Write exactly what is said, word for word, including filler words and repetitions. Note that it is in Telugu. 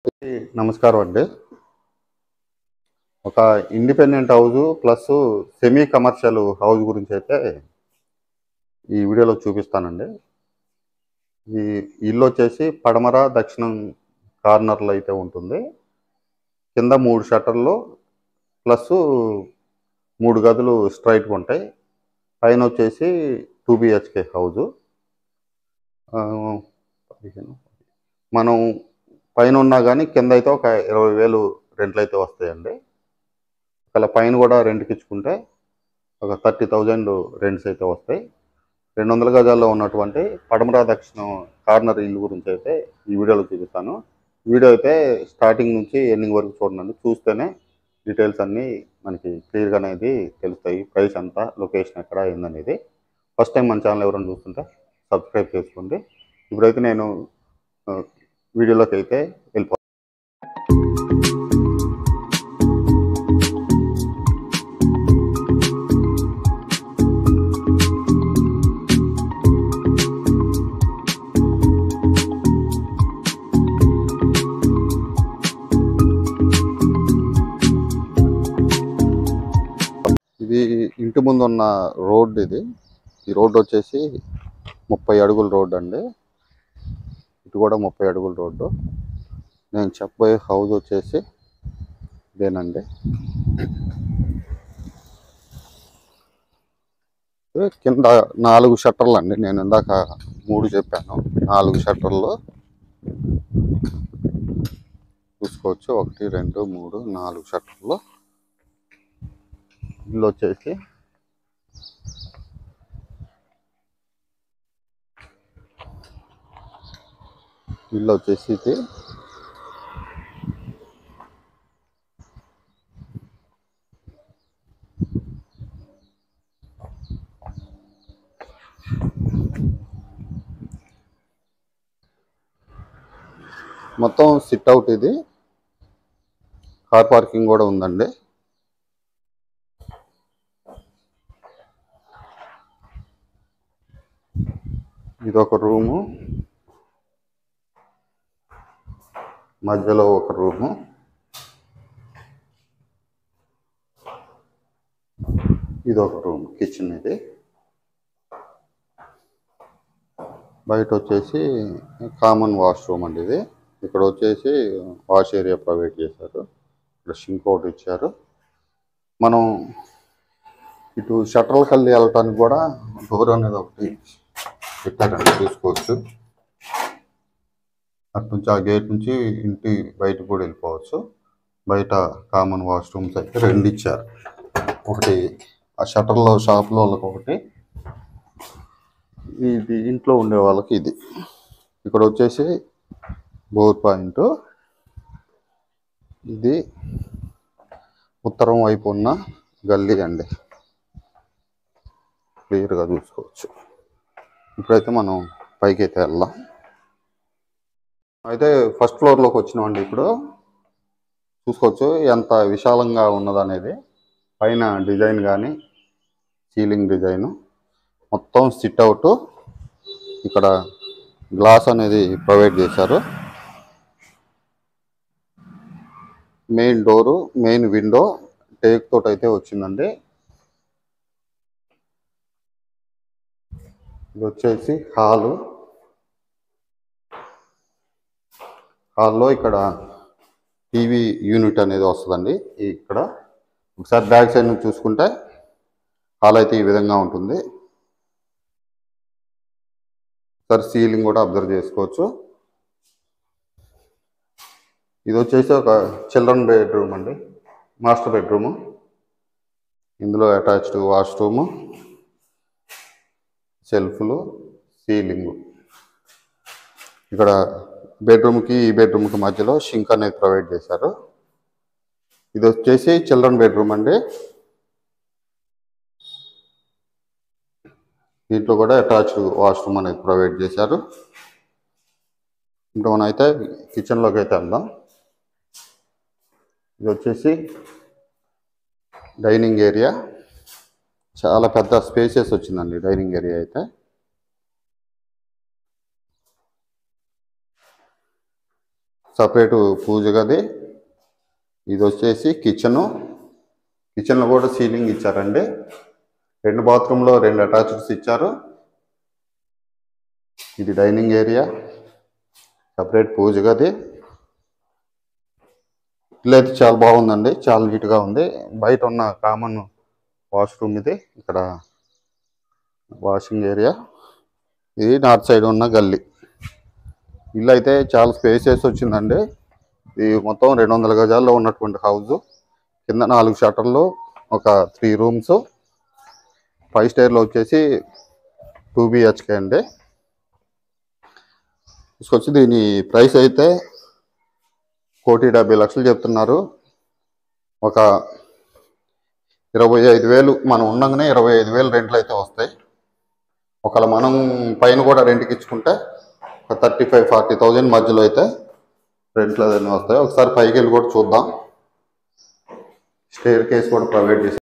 నమస్కారం అండి. ఒక independent house plus semi commercial house గురించి అయితే ఈ వీడియోలో చూపిస్తానండి. ఈ ఇల్లు వచ్చేసి పడమర దక్షిణం కార్నర్లో అయితే ఉంటుంది. కింద మూడు షట్టర్లు ప్లస్ మూడు గదులు స్ట్రైట్గా ఉంటాయి. పైన వచ్చేసి టూ బిహెచ్కే హౌజు. మనం పైన ఉన్నా కానీ కింద అయితే ఒక ఇరవై వేలు రెంట్లు అయితే వస్తాయండి. అలా పైన కూడా రెంట్కి ఇచ్చుకుంటే ఒక థర్టీ థౌజండ్ రెంట్స్ అయితే వస్తాయి. రెండు వందల గజాల్లో ఉన్నటువంటి పడమర దక్షిణం కార్నర్ ఇల్లు గురించి అయితే ఈ వీడియోలో చూపిస్తాను. వీడియో అయితే స్టార్టింగ్ నుంచి ఎండింగ్ వరకు చూడండి. చూస్తేనే డీటెయిల్స్ అన్నీ మనకి క్లియర్గా అనేది తెలుస్తాయి. ప్రైస్ ఎంత, లొకేషన్ ఎక్కడ ఏందనేది. ఫస్ట్ టైం మన ఛానల్ ఎవరైనా చూస్తుంటే సబ్స్క్రైబ్ చేసుకోండి. ఇప్పుడైతే నేను వీడియోలోకి అయితే వెళ్ళిపోతాను. ఇది ఇంటి ముందు ఉన్న రోడ్డు. ఇది ఈ రోడ్డు వచ్చేసి ముప్పై అడుగుల రోడ్డు అండి. ఇటు కూడా ముప్పై అడుగుల రోడ్డు. నేను చెప్పబోయే హౌస్ వచ్చేసి ఇదేనండి. కింద నాలుగు షట్టర్లు అండి. నేను ఇందాక మూడు చెప్పాను, నాలుగు షట్టర్లు చూసుకోవచ్చు. ఒకటి రెండు మూడు నాలుగు షట్టర్లు. ఇల్లు వచ్చేసి ఇల్లు వచ్చేసి ఇది మొత్తం సిట్ అవుట్. ఇది కార్ పార్కింగ్ కూడా ఉందండి. ఇది ఒక రూము, మధ్యలో ఒక రూము, ఇది ఒక రూమ్, కిచెన్. ఇది బయట వచ్చేసి కామన్ వాష్రూమ్ అండి. ఇది ఇక్కడ వచ్చేసి వాష్ ఏరియా ప్రొవైడ్ చేశారు. ఇక్కడ సింక్ ఒకటి ఇచ్చారు. మనం ఇటు షట్టర్ల కల్లి వెళ్ళటానికి కూడా డోర్ అనేది ఒకటి పెట్టారండి, చూసుకోవచ్చు. అటు నుంచి ఆ గేట్ నుంచి ఇంటి బయటకు కూడా వెళ్ళిపోవచ్చు. బయట కామన్ వాష్రూమ్స్ అయితే రెండు ఇచ్చారు. ఒకటి ఆ షట్టర్లో షాప్లో వాళ్ళకి ఒకటి, ఇది ఇంట్లో ఉండే వాళ్ళకి ఇది. ఇక్కడ వచ్చేసి బోర్ పాయింట్. ఇది ఉత్తరం వైపు ఉన్న గల్లీ అండి, క్లియర్గా చూసుకోవచ్చు. ఇప్పుడైతే మనం పైకి అయితే వెళ్దాం. అయితే ఫస్ట్ ఫ్లోర్లోకి వచ్చినామండి. ఇప్పుడు చూసుకోవచ్చు ఎంత విశాలంగా ఉన్నదనేది. పైన డిజైన్ కానీ సీలింగ్ డిజైను మొత్తం సిట్ అవుట్. ఇక్కడ గ్లాస్ అనేది ప్రొవైడ్ చేశారు. Main door, main window teak తోటి అయితే వచ్చిందండి. ఇది వచ్చేసి హాలు. హాల్లో ఇక్కడ టీవీ యూనిట్ అనేది వస్తుందండి. ఇక్కడ ఒకసారి బ్యాక్ సైడ్ నుంచి చూసుకుంటే హాల్ అయితే ఈ విధంగా ఉంటుంది. సార్ సీలింగ్ కూడా అబ్జర్వ్ చేసుకోవచ్చు. ఇది వచ్చేసి ఒక చిల్డ్రన్ బెడ్రూమ్ అండి, మాస్టర్ బెడ్రూము. ఇందులో అటాచ్డ్ వాష్రూము, సెల్ఫ్లు, సీలింగు. ఇక్కడ బెడ్రూమ్కి ఈ బెడ్రూమ్కి మధ్యలో షింక్ అనేది ప్రొవైడ్ చేశారు. ఇది వచ్చేసి చిల్డ్రన్ బెడ్రూమ్ అండి. దీంట్లో కూడా అటాచ్డ్ వాష్రూమ్ అనేది ప్రొవైడ్ చేశారు. ఇంకా మనం అయితే కిచెన్లోకి అయితే వెళ్దాం. ఇది వచ్చేసి డైనింగ్ ఏరియా. చాలా పెద్ద స్పేసెస్ వచ్చిందండి డైనింగ్ ఏరియా అయితే. సపరేట్ పూజ గది. ఇది వచ్చేసి కిచెను. కిచెన్లో కూడా సీలింగ్ ఇచ్చారండి. రెండు బాత్రూంలో రెండు అటాచ్డ్స్ ఇచ్చారు. ఇది డైనింగ్ ఏరియా, సపరేట్ పూజ గది. ఇల్లు అయితే చాలా బాగుందండి, చాలా నీట్గా ఉంది. బయట ఉన్న కామన్ వాష్రూమ్ ఇది. ఇక్కడ వాషింగ్ ఏరియా. ఇది నార్త్ సైడ్ ఉన్న గల్లీ. ఇల్లు అయితే చాలా స్పేసెస్ వచ్చిందండి. ఇది మొత్తం రెండు వందల గజాల్లో ఉన్నటువంటి హౌస్. కింద నాలుగు షటర్లు, ఒక త్రీ రూమ్స్, ఫైవ్ స్టైర్లో వచ్చేసి టూ బిహెచ్కే అండి. తీసుకొచ్చి దీని ప్రైస్ అయితే కోటి డెబ్బై లక్షలు చెప్తున్నారు. ఒక ఇరవై ఐదు వేలు మనం ఉండగానే ఇరవై ఐదు వేలు రెంట్లు అయితే వస్తాయి. ఒకవేళ మనం పైన కూడా రెంట్కి ఇచ్చుకుంటే ఒక థర్టీ ఫైవ్ ఫార్టీ థౌజండ్ మధ్యలో అయితే రెంట్లు అదన్నీ వస్తాయి. ఒకసారి పైకి వెళ్ళి కూడా చూద్దాం. స్టేర్ కేస్ కూడా ప్రొవైడ్ చేసి